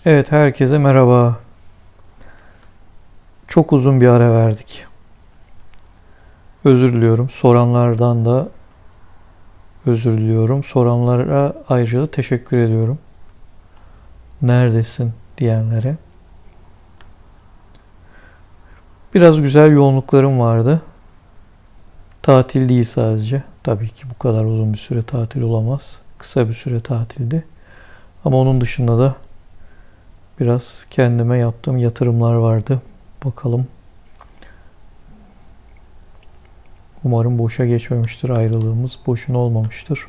Evet, herkese merhaba. Çok uzun bir ara verdik. Özür diliyorum. Soranlardan da özür diliyorum. Soranlara ayrıca da teşekkür ediyorum. Neredesin diyenlere. Biraz güzel yoğunluklarım vardı. Tatil değil sadece. Tabii ki bu kadar uzun bir süre tatil olamaz. Kısa bir süre tatildi. Ama onun dışında da biraz kendime yaptığım yatırımlar vardı. Bakalım. Umarım boşa geçmemiştir ayrılığımız. Boşuna olmamıştır.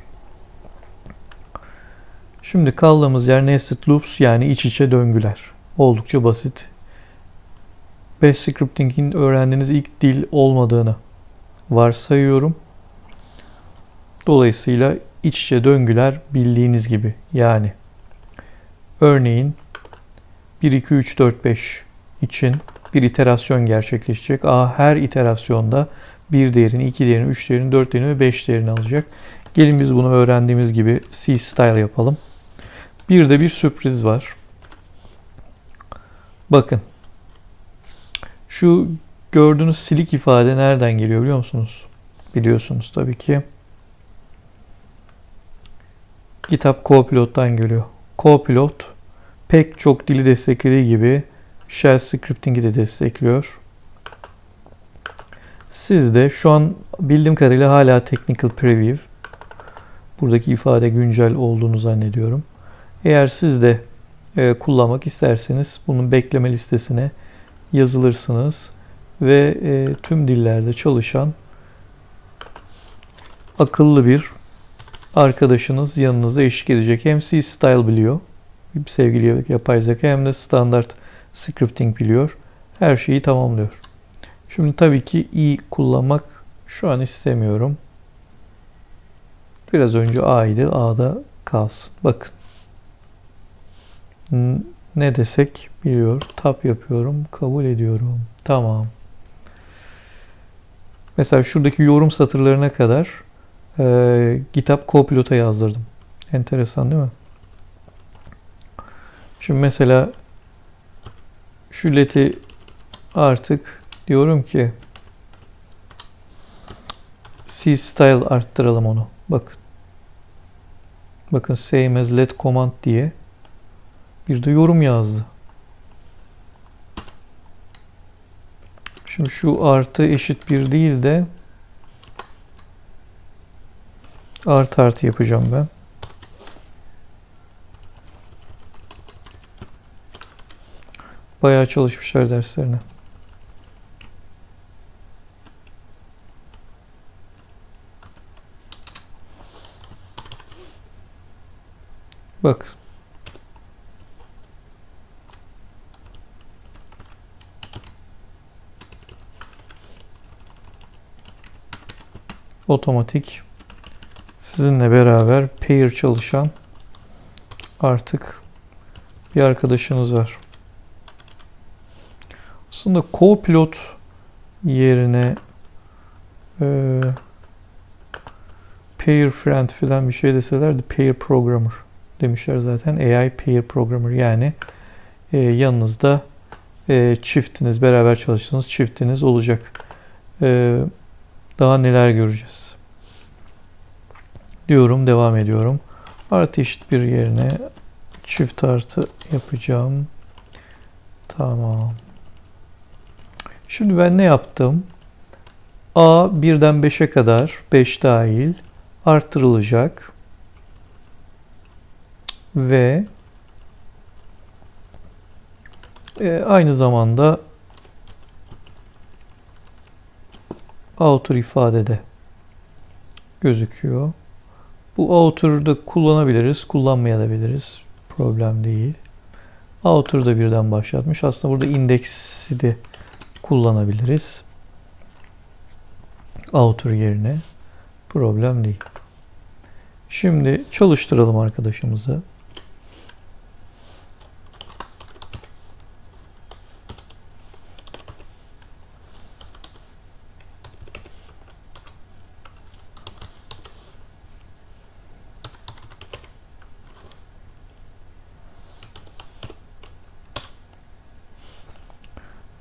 Şimdi kaldığımız yer nested loops yani iç içe döngüler. Oldukça basit. Bash scripting'in öğrendiğiniz ilk dil olmadığını varsayıyorum. Dolayısıyla iç içe döngüler bildiğiniz gibi yani örneğin 1, 2, 3, 4, 5 için bir iterasyon gerçekleşecek. A her iterasyonda bir değerini, 2 değerini, 3 değerini, 4 değerini ve 5 değerini alacak. Gelin biz bunu öğrendiğimiz gibi C style yapalım. Bir de bir sürpriz var. Bakın. Şu gördüğünüz silik ifade nereden geliyor biliyor musunuz? Biliyorsunuz tabii ki. GitHub Copilot'tan geliyor. Copilot pek çok dili desteklediği gibi Shell Scripting'i de destekliyor. Siz de şu an bildiğim kadarıyla hala Technical Preview. Buradaki ifade güncel olduğunu zannediyorum. Eğer siz de kullanmak isterseniz bunun bekleme listesine yazılırsınız ve tüm dillerde çalışan akıllı bir arkadaşınız yanınıza eşlik edecek. Hem C Style biliyor, sevgili yapay zeka, hem de standart scripting biliyor. Her şeyi tamamlıyor. Şimdi tabii ki i kullanmak şu an istemiyorum. Biraz önce a'ydı. A'da kalsın. Bakın. Ne desek biliyor. Tap yapıyorum. Kabul ediyorum. Tamam. Mesela şuradaki yorum satırlarına kadar GitHub Copilot'a yazdırdım. Enteresan değil mi? Şimdi mesela şu let'i artık diyorum ki C style arttıralım onu. Bakın. Bakın same as let command diye bir de yorum yazdı. Şimdi şu artı eşit bir değil de artı artı yapacağım ben. Bayağı çalışmışlar derslerine. Bak. Otomatik sizinle beraber pair çalışan artık bir arkadaşınız var. Aslında Copilot yerine pair friend falan bir şey deselerdi pair programmer demişler zaten. AI pair programmer yani yanınızda çiftiniz, beraber çalıştığınız çiftiniz olacak. Daha neler göreceğiz. Diyorum, devam ediyorum. Artı eşit bir yerine çift artı yapacağım. Tamam. Şimdi ben ne yaptım? A 1'den 5'e kadar 5 dahil artırılacak. Ve aynı zamanda outer ifadede gözüküyor. Bu outer'da kullanabiliriz, kullanmayabiliriz. Problem değil. Outer'da birden başlatmış. Aslında burada indeksi de kullanabiliriz. Outer yerine. Problem değil. Şimdi çalıştıralım arkadaşımızı.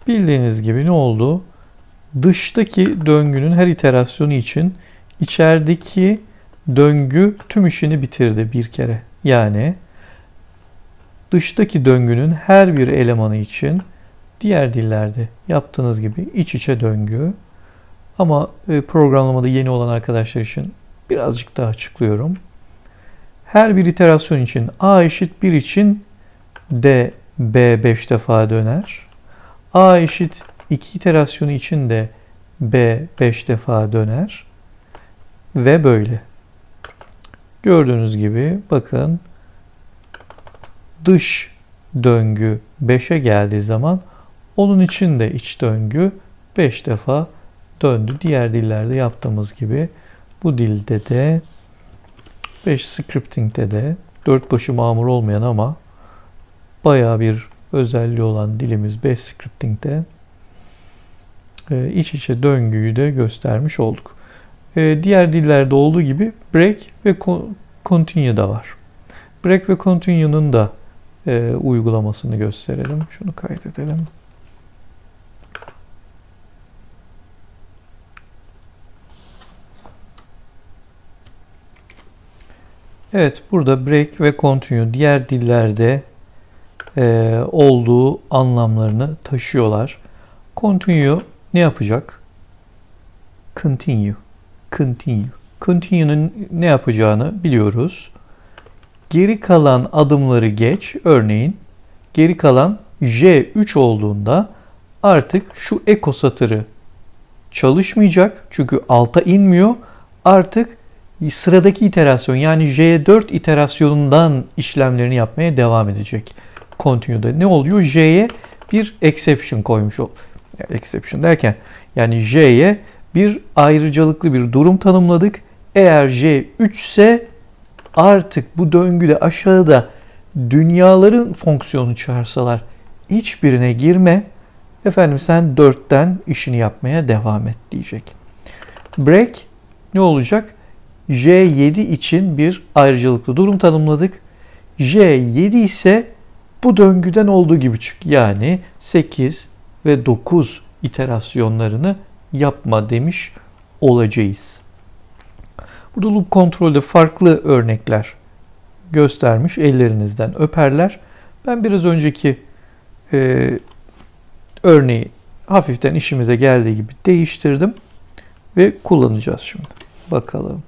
Bildiğiniz gibi ne oldu? Dıştaki döngünün her iterasyonu için içerideki döngü tüm işini bitirdi bir kere. Yani dıştaki döngünün her bir elemanı için diğer dillerde yaptığınız gibi iç içe döngü. Ama programlamada yeni olan arkadaşlar için birazcık daha açıklıyorum. Her bir iterasyon için A eşit 1 için de B 5 defa döner. A eşit 2 iterasyonu için de B 5 defa döner. Ve böyle. Gördüğünüz gibi bakın dış döngü 5'e geldiği zaman onun için de iç döngü 5 defa döndü. Diğer dillerde yaptığımız gibi bu dilde de 5 scripting'de de 4 başı mamur olmayan ama bayağı bir özelliği olan dilimiz 5 scripting'de iç içe döngüyü de göstermiş olduk. Diğer dillerde olduğu gibi break ve continue da var. Break ve continue'nun da uygulamasını gösterelim. Şunu kaydedelim. Evet, burada break ve continue diğer dillerde olduğu anlamlarını taşıyorlar. Continue ne yapacak? Continue. Continue. Continue'nun ne yapacağını biliyoruz. Geri kalan adımları geç. Örneğin geri kalan J3 olduğunda artık şu eko satırı çalışmayacak. Çünkü alta inmiyor. Artık sıradaki iterasyon yani J4 iterasyonundan işlemlerini yapmaya devam edecek. Continue'da ne oluyor? J'ye bir exception koymuş ol. Yani exception derken yani J'ye bir ayrıcalıklı bir durum tanımladık. Eğer J3 ise artık bu döngüde aşağıda dünyaların fonksiyonu çağırsalar hiçbirine girme. Efendim sen 4'ten işini yapmaya devam et diyecek. Break ne olacak? J7 için bir ayrıcalıklı durum tanımladık. J7 ise bu döngüden olduğu gibi çık. Yani 8 ve 9 iterasyonlarını yapma demiş olacağız. Burada loop kontrolde farklı örnekler göstermiş. Ellerinizden öperler. Ben biraz önceki örneği hafiften işimize geldiği gibi değiştirdim ve kullanacağız şimdi. Bakalım.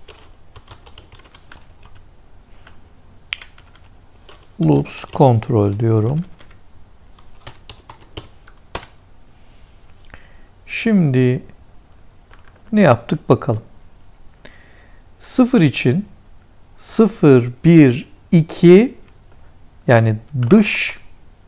Loops kontrol diyorum. Şimdi ne yaptık bakalım. 0 için 0, 1, 2 yani dış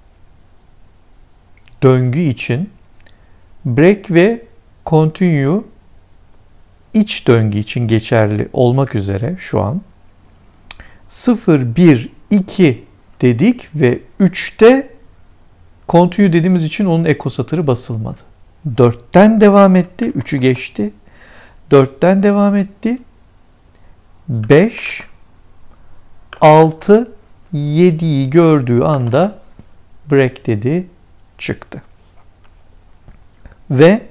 döngü için break ve continue iç döngü için geçerli olmak üzere şu an 0, 1, 2 dedik ve 3'te continue dediğimiz için onun eko satırı basılmadı. 4'ten devam etti. 3'ü geçti. 4'ten devam etti. 5, 6, 7'yi gördüğü anda break dedi, çıktı. Ve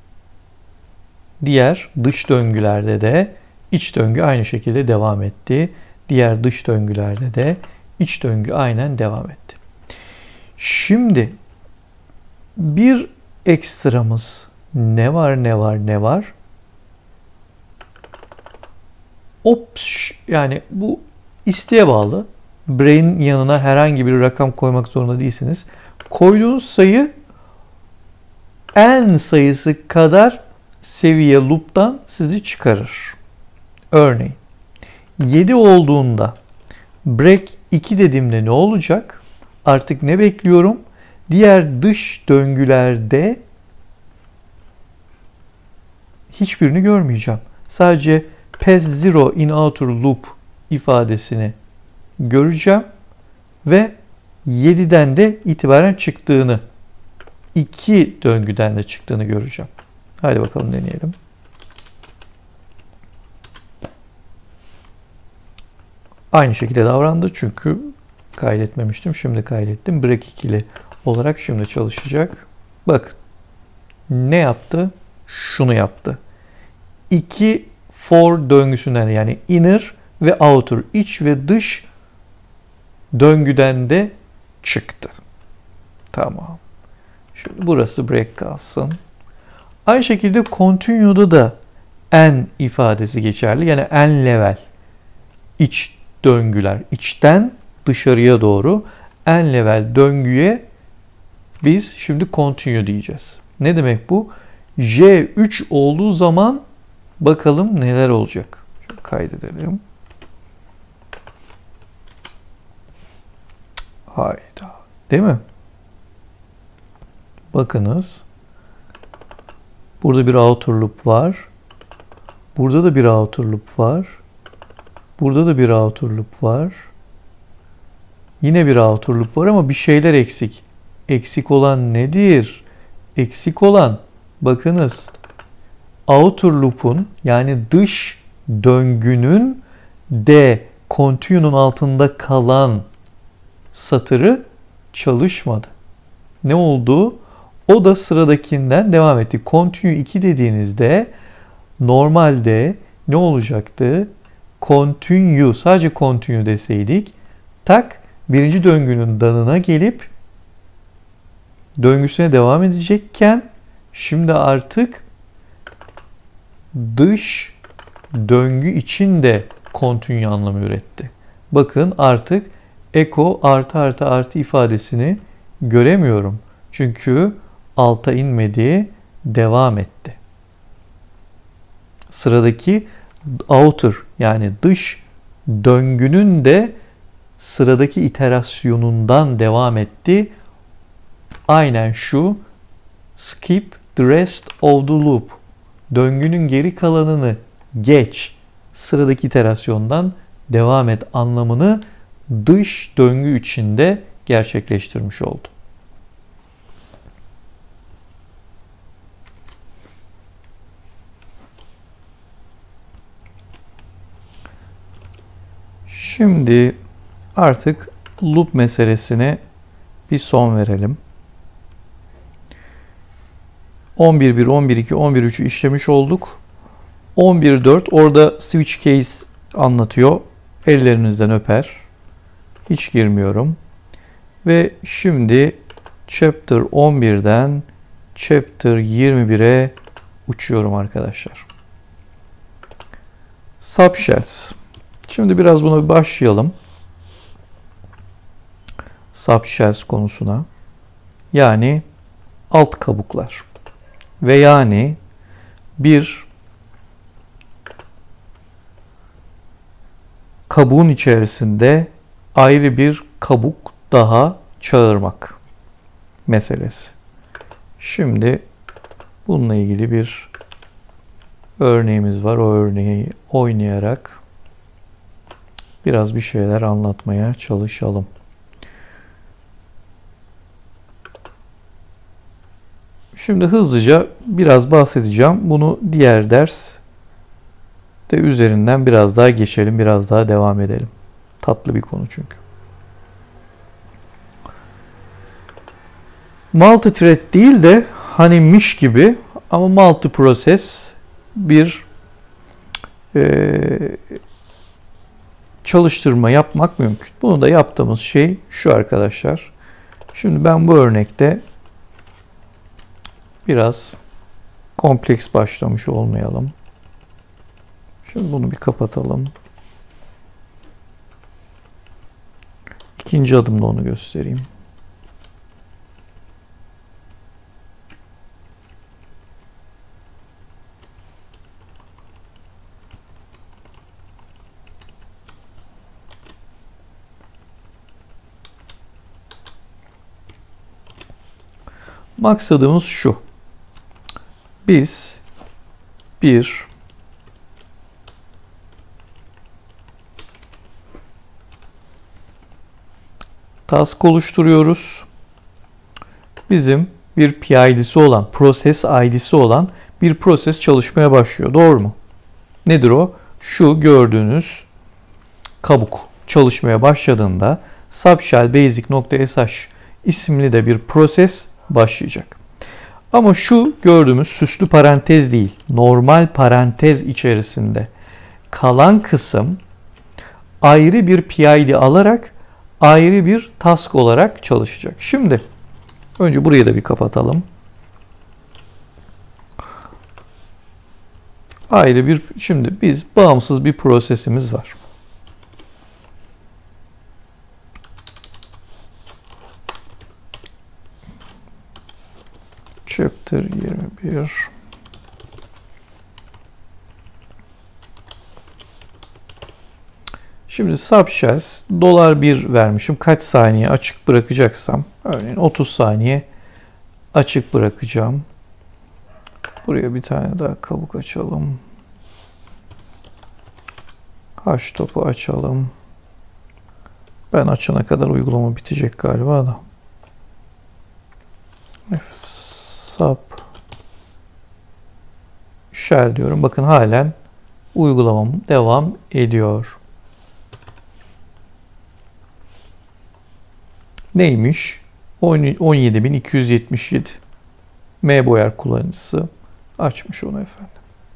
diğer dış döngülerde de iç döngü aynı şekilde devam etti. Diğer dış döngülerde de iç döngü aynen devam etti. Şimdi bir ekstramız ne var? Yani bu isteğe bağlı. Brain yanına herhangi bir rakam koymak zorunda değilsiniz. Koyduğunuz sayı n sayısı kadar seviye loop'tan sizi çıkarır. Örneğin 7 olduğunda break 2 dediğimde ne olacak? Artık ne bekliyorum? Diğer dış döngülerde hiçbirini görmeyeceğim. Sadece pass 0 in outer loop ifadesini göreceğim ve 7'den de itibaren çıktığını, 2 döngüden de çıktığını göreceğim. Hadi bakalım deneyelim. Aynı şekilde davrandı çünkü kaydetmemiştim. Şimdi kaydettim. Break ikili olarak şimdi çalışacak. Bak ne yaptı? Şunu yaptı. 2 for döngüsünden yani inner ve outer, iç ve dış döngüden de çıktı. Tamam. Şimdi burası break kalsın. Aynı şekilde continue'da da n ifadesi geçerli. Yani n level iç döngüler. İçten dışarıya doğru n level döngüye biz şimdi continue diyeceğiz. Ne demek bu? J3 olduğu zaman bakalım neler olacak. Şöyle kaydedelim. Hayda. Değil mi? Bakınız. Burada bir outer loop var. Burada da bir outer loop var. Burada da bir outer loop var. Yine bir outer loop var ama bir şeyler eksik. Eksik olan nedir? Eksik olan bakınız outer loop'un yani dış döngünün de continue'nun altında kalan satırı çalışmadı. Ne oldu? O da sıradakinden devam etti. Continue 2 dediğinizde normalde ne olacaktı? Continue, sadece continue deseydik tak birinci döngünün danına gelip döngüsüne devam edecekken şimdi artık dış döngü için de continue anlamı üretti. Bakın artık echo artı artı artı ifadesini göremiyorum. Çünkü alta inmedi, devam etti. Sıradaki outer yani dış döngünün de sıradaki iterasyonundan devam etti. Aynen şu skip the rest of the loop. Döngünün geri kalanını geç. Sıradaki iterasyondan devam et anlamını dış döngü içinde gerçekleştirmiş oldu. Şimdi artık loop meselesine bir son verelim. 11.1, 11.2, 11.3'ü işlemiş olduk. 11.4 orada switch case anlatıyor. Ellerinizden öper. Hiç girmiyorum. Ve şimdi chapter 11'den chapter 21'e uçuyorum arkadaşlar. Subshells. Şimdi biraz buna bir başlayalım. Subshells konusuna. Yani alt kabuklar. Ve yani bir kabuğun içerisinde ayrı bir kabuk daha çağırmak meselesi. Şimdi bununla ilgili bir örneğimiz var. O örneği oynayarak biraz bir şeyler anlatmaya çalışalım. Şimdi hızlıca biraz bahsedeceğim. Bunu diğer ders de üzerinden biraz daha geçelim, biraz daha devam edelim. Tatlı bir konu çünkü. Multi-thread değil de hani miş gibi ama multi-process bir çalıştırma yapmak mümkün. Bunu da yaptığımız şey şu arkadaşlar. Şimdi ben bu örnekte biraz kompleks başlamış olmayalım. Şimdi bunu bir kapatalım. İkinci adımda onu göstereyim. Maksadımız şu. Biz bir task oluşturuyoruz. Bizim bir PID'si olan, process ID'si olan bir proses çalışmaya başlıyor. Doğru mu? Nedir o? Şu gördüğünüz kabuk çalışmaya başladığında subshell basic.sh isimli de bir proses başlayacak. Ama şu gördüğümüz süslü parantez değil, normal parantez içerisinde kalan kısım ayrı bir PID alarak ayrı bir task olarak çalışacak. Şimdi önce burayı da bir kapatalım. Ayrı bir, şimdi biz bağımsız bir prosesimiz var. Chapter 21. Şimdi subshells $1 vermişim. Kaç saniye açık bırakacaksam, örneğin 30 saniye açık bırakacağım. Buraya bir tane daha kabuk açalım. Hash topu açalım. Ben açana kadar uygulama bitecek galiba da. Sub shell diyorum. Bakın halen uygulamam devam ediyor. Neymiş? 17.277. MBoyer kullanıcısı açmış onu efendim.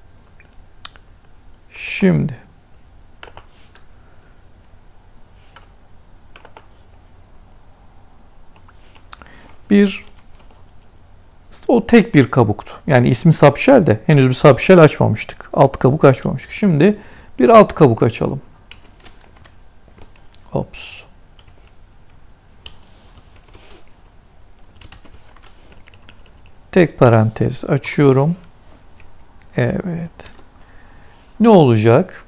Şimdi o tek bir kabuktu. Yani ismi subshell de henüz bir subshell açmamıştık. Alt kabuk açmamıştık. Şimdi bir alt kabuk açalım. Ops. Tek parantez açıyorum. Evet. Ne olacak?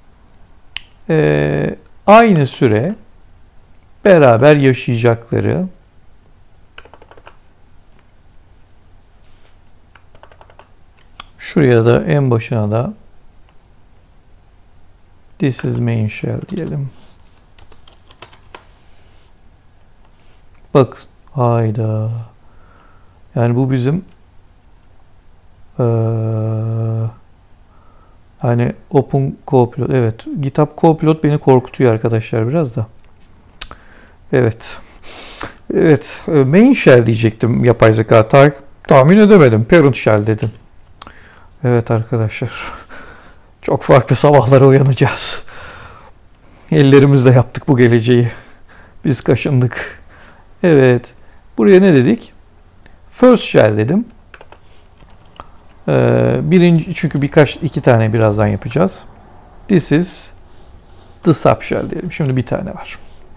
Aynı süre beraber yaşayacakları şuraya da en başına da this is main shell diyelim. Bak hayda. Yani bu bizim hani Open Copilot. Evet. GitHub Copilot beni korkutuyor arkadaşlar biraz da. Evet. Evet. Main shell diyecektim yapay zeka. Tahmin edemedim. Parent shell dedim. Evet arkadaşlar. Çok farklı sabahlara uyanacağız. Ellerimizle yaptık bu geleceği. Biz kaşındık. Evet. Buraya ne dedik? First shell dedim. Birinci, çünkü iki tane birazdan yapacağız. This is the subshell diyelim. Şimdi bir tane var.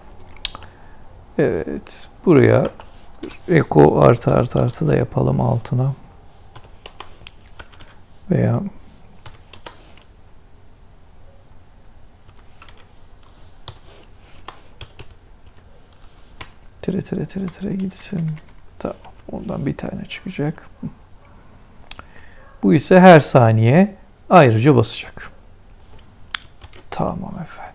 Evet. Buraya echo artı da yapalım altına. Veya tire gitsin. Tamam. Ondan bir tane çıkacak. Bu ise her saniye ayrıca basacak. Tamam efendim.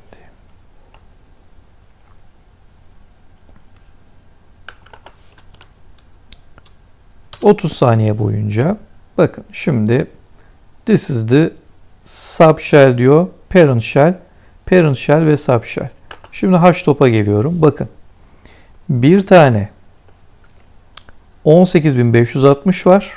30 saniye boyunca bakın şimdi this is the subshell diyor. Parent shell ve subshell. Şimdi hash top'a geliyorum. Bakın. Bir tane 18.560 var.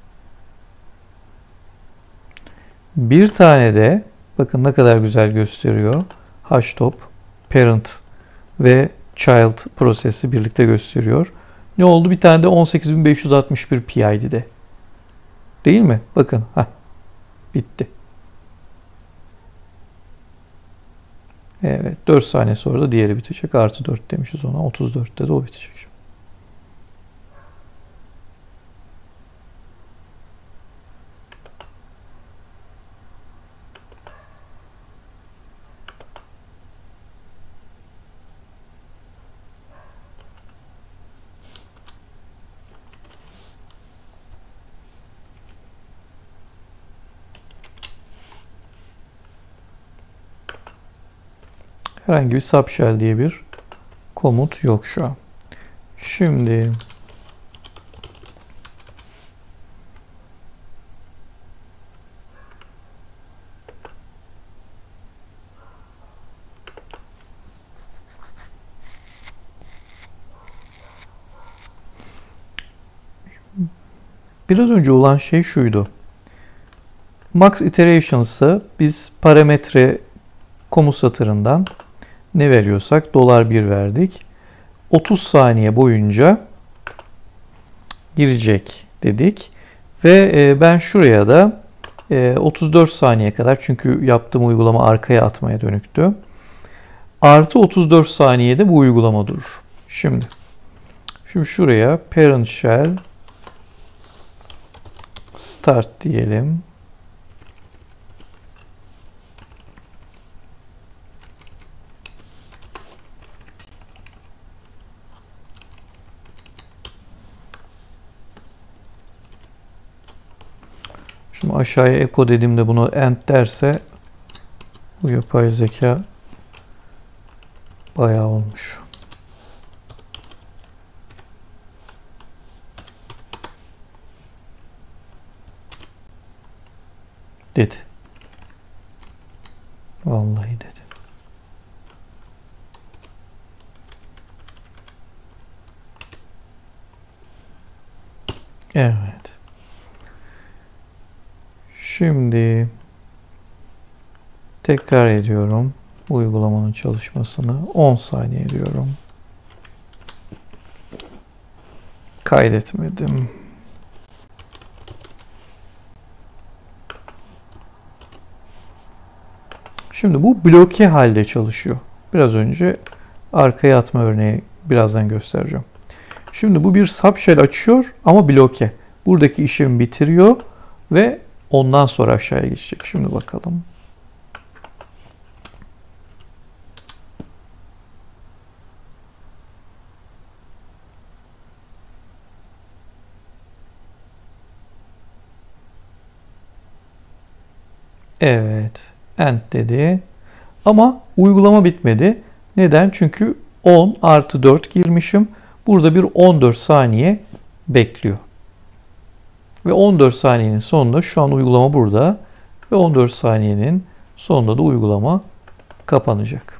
Bir tane de bakın ne kadar güzel gösteriyor. Hash top, parent ve child prosesi birlikte gösteriyor. Ne oldu? Bir tane de 18.561 PID'de. Değil mi? Bakın. Bitti. Evet. 4 saniye sonra da diğeri bitecek. Artı 4 demişiz ona. 34'te de o bitecek. Herhangi bir subshell diye bir komut yok şu an. Şimdi biraz önce olan şey şuydu. Max Iterations'ı biz parametre komut satırından ne veriyorsak $1 verdik. 30 saniye boyunca girecek dedik. Ve ben şuraya da 34 saniye kadar, çünkü yaptığım uygulama arkaya atmaya dönüktü. Artı 34 saniyede bu uygulama durur. Şimdi şuraya parent shell start diyelim. Şimdi aşağıya echo dediğimde bunu end derse bu yapay zeka bayağı olmuş. Dedi. Vallahi dedi. Evet. Şimdi tekrar ediyorum uygulamanın çalışmasını. 10 saniye diyorum. Kaydetmedim. Şimdi bu bloke halde çalışıyor. Biraz önce arkaya atma örneği birazdan göstereceğim. Şimdi bu bir subshell açıyor ama bloke. Buradaki işlemi bitiriyor ve ondan sonra aşağıya geçecek. Şimdi bakalım. Evet. End dedi. Ama uygulama bitmedi. Neden? Çünkü 10 artı 4 girmişim. Burada bir 14 saniye bekliyor. Ve 14 saniyenin sonunda şu an uygulama burada. Ve 14 saniyenin sonunda da uygulama kapanacak.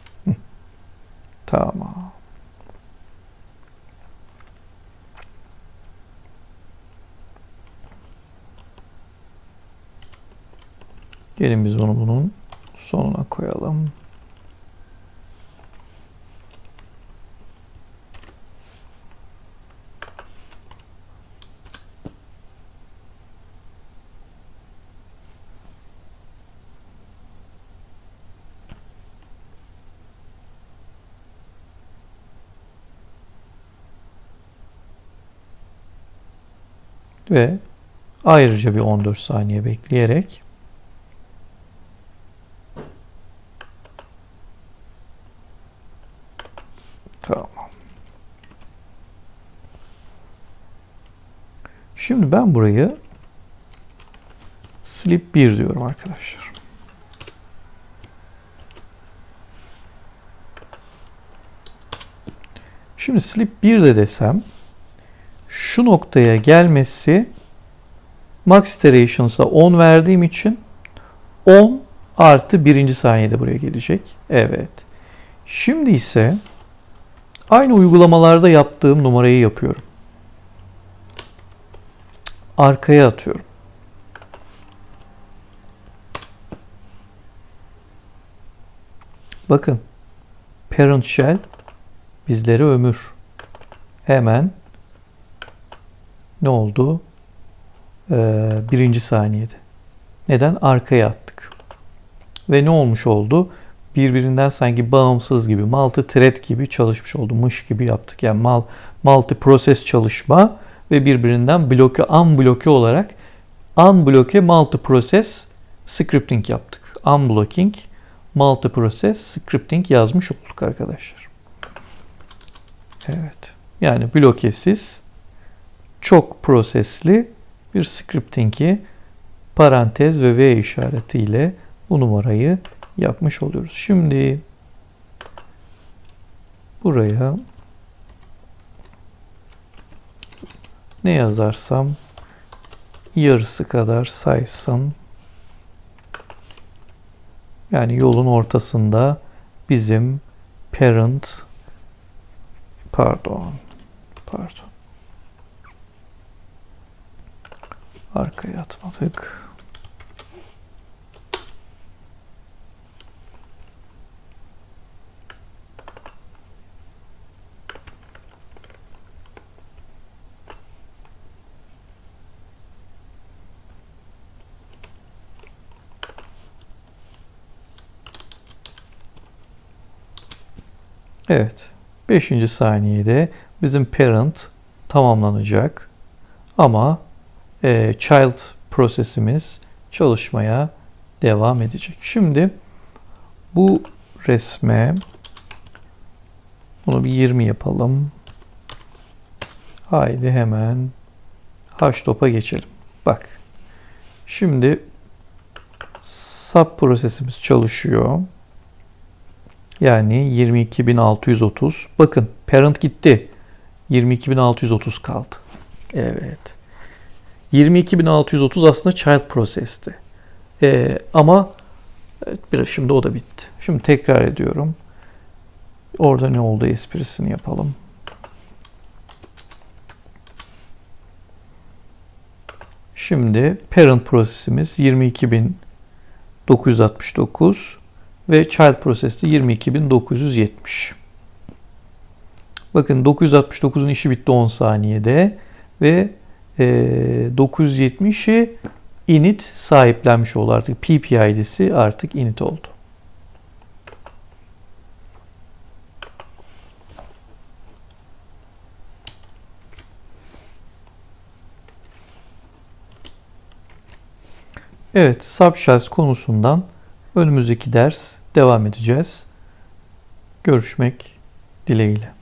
Tamam. Gelin biz bunu bunun sonuna koyalım. Ve ayrıca bir 14 saniye bekleyerek tamam. Şimdi ben burayı sleep 1 diyorum arkadaşlar. Şimdi sleep 1 de desem şu noktaya gelmesi max iterations'a 10 verdiğim için 10 artı 1. saniyede buraya gelecek. Evet. Şimdi ise aynı uygulamalarda yaptığım numarayı yapıyorum. Arkaya atıyorum. Bakın. Parent shell bizlere ömür. Hemen ne oldu? 1. saniyede. Neden? Arkaya attık. Ve ne olmuş oldu? Birbirinden sanki bağımsız gibi, multi-thread gibi çalışmış oldu. Mış gibi yaptık. Yani multi-process çalışma ve birbirinden unbloke olarak unbloke multi-process scripting yaptık. Unblocking multi-process scripting yazmış olduk arkadaşlar. Evet. Yani blokesiz çok prosesli bir scripting'i parantez ve V işaretiyle bu numarayı yapmış oluyoruz. Şimdi buraya ne yazarsam yarısı kadar saysın. Yani yolun ortasında bizim parent pardon Arkaya atmadık. Evet. 5. saniyede bizim parent tamamlanacak. Ama child prosesimiz çalışmaya devam edecek. Şimdi bu resme bunu bir 20 yapalım. Haydi hemen HTOP'a geçelim. Bak. Şimdi sub prosesimiz çalışıyor. Yani 22.630. Bakın parent gitti. 22.630 kaldı. Evet. 22.630 aslında child process'ti. Ama biraz şimdi o da bitti. Şimdi tekrar ediyorum. Orada ne oldu esprisini yapalım. Şimdi parent prosesimiz 22.969 ve child prosesi 22.970. Bakın 969'un işi bitti 10 saniyede ve 970'i init sahiplenmiş oldu artık. PPID'si artık init oldu. Evet, subshells konusundan önümüzdeki ders devam edeceğiz. Görüşmek dileğiyle.